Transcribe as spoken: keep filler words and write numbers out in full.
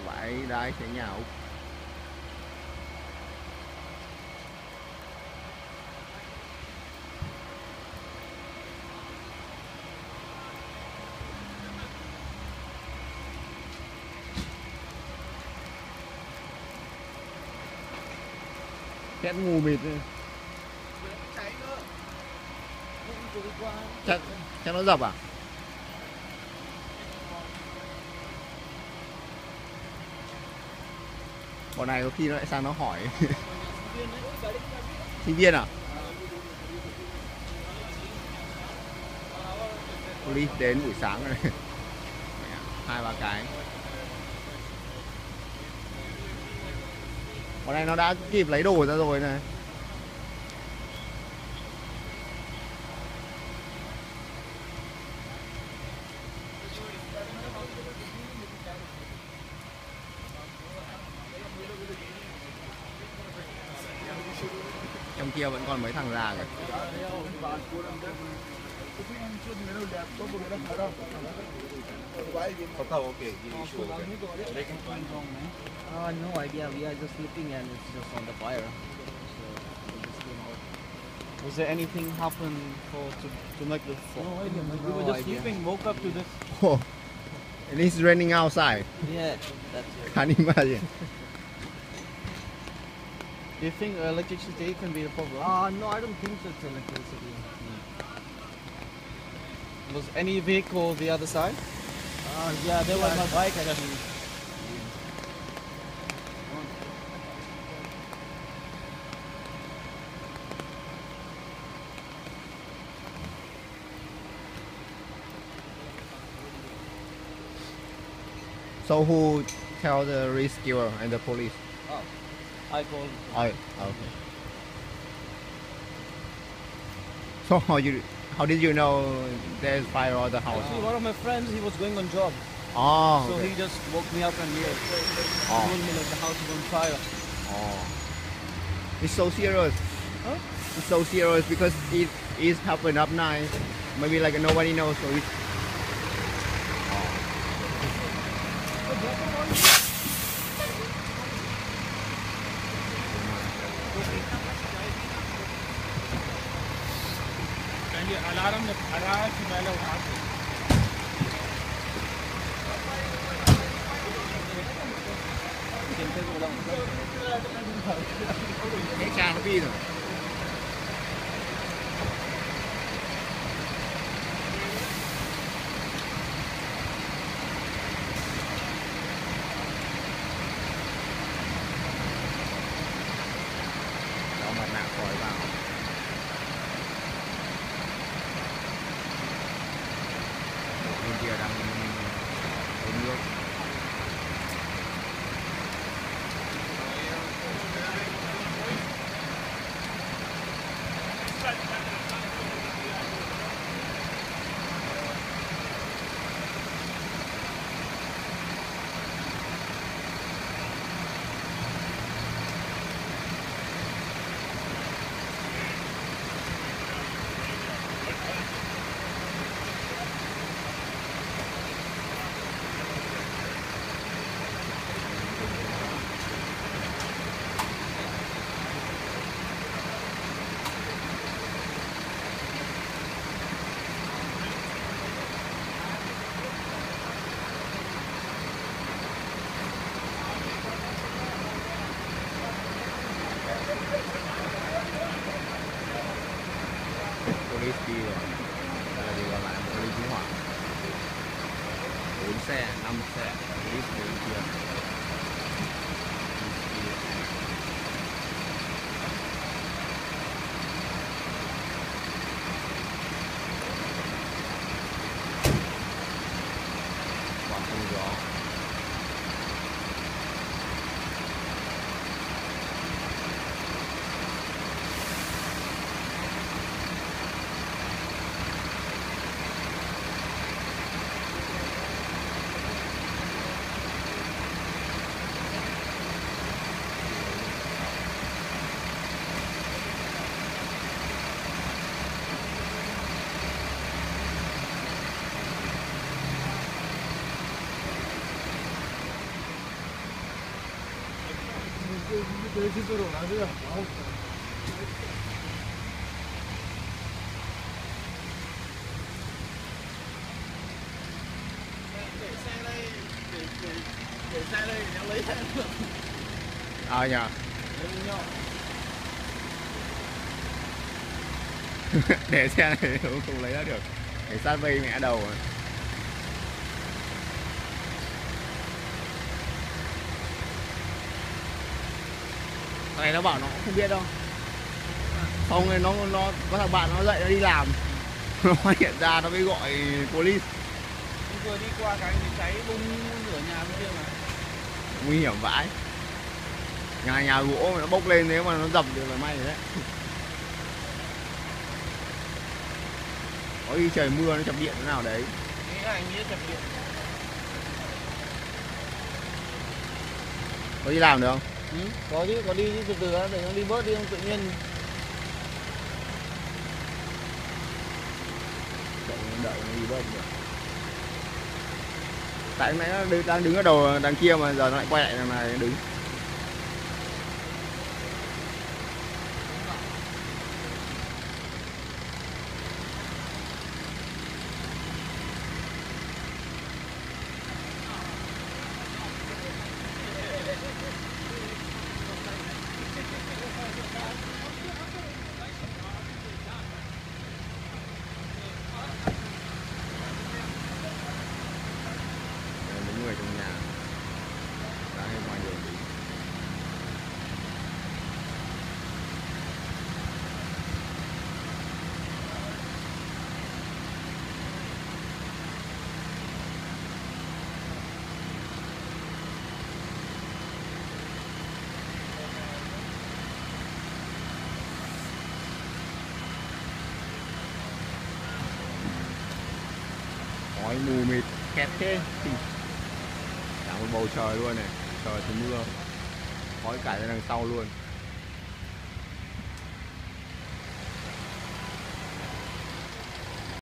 Vãi đái sẽ nhà Úc. Khét ngu mịt nữa. Chắc, chắc nó dập à? Bọn này có khi nó lại sang nó hỏi. Sinh viên à? Police đến buổi sáng rồi. Hai ba cái. Bọn này nó đã kịp lấy đồ ra rồi này. Trong kia vẫn còn mấy thằng già kìa. Uh, no idea. We are just sleeping and it's just on the fire. So we just came out. Was there anything happen for to, to make the fall? No idea. We were No just idea. sleeping, woke up to this. Oh, and it's raining outside. Yeah, that's it. Can't imagine. Do you think electricity can be the problem? Uh, no, I don't think so. It's electricity. Was any vehicle the other side? Uh, yeah, there was my bike actually. So who tell the rescuer and the police? Oh, I called. Oh, okay. So how you how did you know there's fire on the house? Actually, one of my friends, he was going on job. Oh, So okay. he just woke me up and he Oh. told me like the house is on fire. Oh. It's so serious. Huh? It's so serious because it is happened up night. Maybe like nobody knows, so it's Alarm alarm की पहले उठा दो cái cha nó đi rồi. Đó mặt nạ khỏi vào. Bên kia đang uống nước. Police đi rồi. Đây là gì còn lại một ly cứu hỏa. Bốn xe, năm xe. Police đến kia. Quả không gió. Ờ nhờ. Để xe này không, không lấy ra được. Cảnh sát vây mẹ đầu rồi. Này nó bảo nó cũng không biết đâu. Xong rồi nó nó có thằng bạn nó dậy nó đi làm. Nó phát hiện ra nó mới gọi police. Vừa đi qua cái cháy bung nửa nhà bên kia mà. Nguy hiểm vãi. Nhà nhà gỗ mà nó bốc lên nếu mà nó dập được là may rồi đấy. Có khi trời mưa nó chập điện thế nào đấy. Nghĩ là anh nghĩ chập điện. Có đi làm được không? Ừ, có chứ, có đi chứ, từ từ đã, để nó đi bớt đi không tự nhiên. Đợi, đợi nó đi bớt được. Tại nãy nó đứng- đang đứng ở đầu đằng kia mà giờ nó lại quay lại đằng này đứng. Đây, những người trong nhà đã hay ngoài đường đi. Khói mù mịt khét thế. Cả một bầu trời luôn này, trời thì mưa, khói cả ra đằng sau luôn.